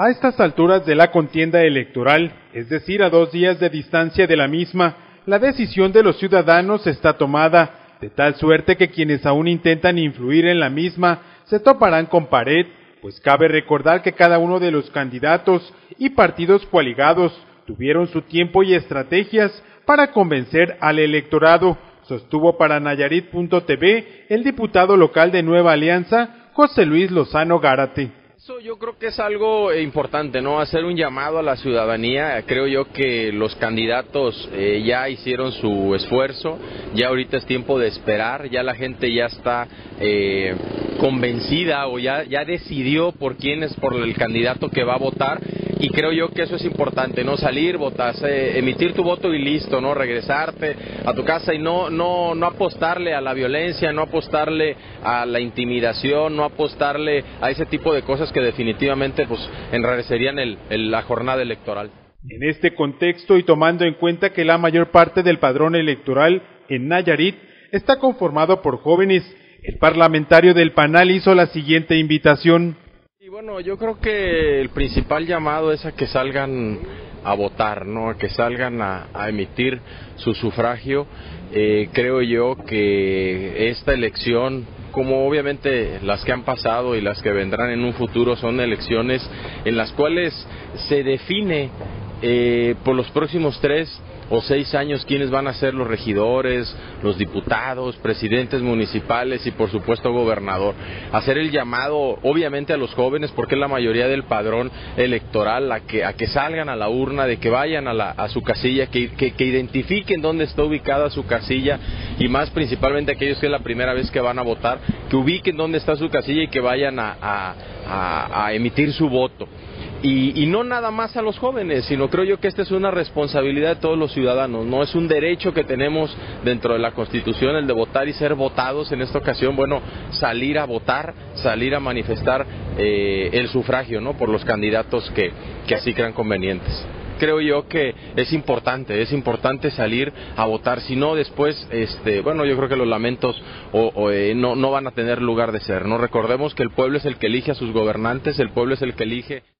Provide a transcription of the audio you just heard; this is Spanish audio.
A estas alturas de la contienda electoral, es decir, a 2 días de distancia de la misma, la decisión de los ciudadanos está tomada, de tal suerte que quienes aún intentan influir en la misma se toparán con pared, pues cabe recordar que cada uno de los candidatos y partidos coaligados tuvieron su tiempo y estrategias para convencer al electorado, sostuvo para Nayarit.tv el diputado local de Nueva Alianza, José Luis Lozano Gárate. Eso yo creo que es algo importante, ¿no? Hacer un llamado a la ciudadanía. Creo yo que los candidatos ya hicieron su esfuerzo, ya ahorita es tiempo de esperar, ya la gente ya está convencida o ya decidió por quién es, por el candidato que va a votar, y creo yo que eso es importante, ¿no? Salir, votar, emitir tu voto y listo, ¿no? Regresarte a tu casa y no apostarle a la violencia, no apostarle a la intimidación, no apostarle a ese tipo de cosas que definitivamente pues enrarecerían la jornada electoral. En este contexto y tomando en cuenta que la mayor parte del padrón electoral en Nayarit está conformado por jóvenes, el parlamentario del PANAL hizo la siguiente invitación. Y bueno, yo creo que el principal llamado es a que salgan a votar, ¿no? A que salgan a emitir su sufragio. Creo yo que esta elección, como obviamente las que han pasado y las que vendrán en un futuro, son elecciones en las cuales se define por los próximos 3 o 6 años quiénes van a ser los regidores, los diputados, presidentes municipales y por supuesto gobernador. Hacer el llamado obviamente a los jóvenes, porque es la mayoría del padrón electoral, a que salgan a la urna, de que vayan a su casilla, que identifiquen dónde está ubicada su casilla, y más principalmente aquellos que es la primera vez que van a votar, que ubiquen dónde está su casilla y que vayan a emitir su voto. Y no nada más a los jóvenes, sino creo yo que esta es una responsabilidad de todos los ciudadanos, no es un derecho que tenemos dentro de la Constitución el de votar y ser votados. En esta ocasión, bueno, salir a votar, salir a manifestar el sufragio, ¿no? Por los candidatos que así crean convenientes. Creo yo que es importante salir a votar, si no después, bueno, yo creo que los lamentos no van a tener lugar de ser, ¿no? Recordemos que el pueblo es el que elige a sus gobernantes, el pueblo es el que elige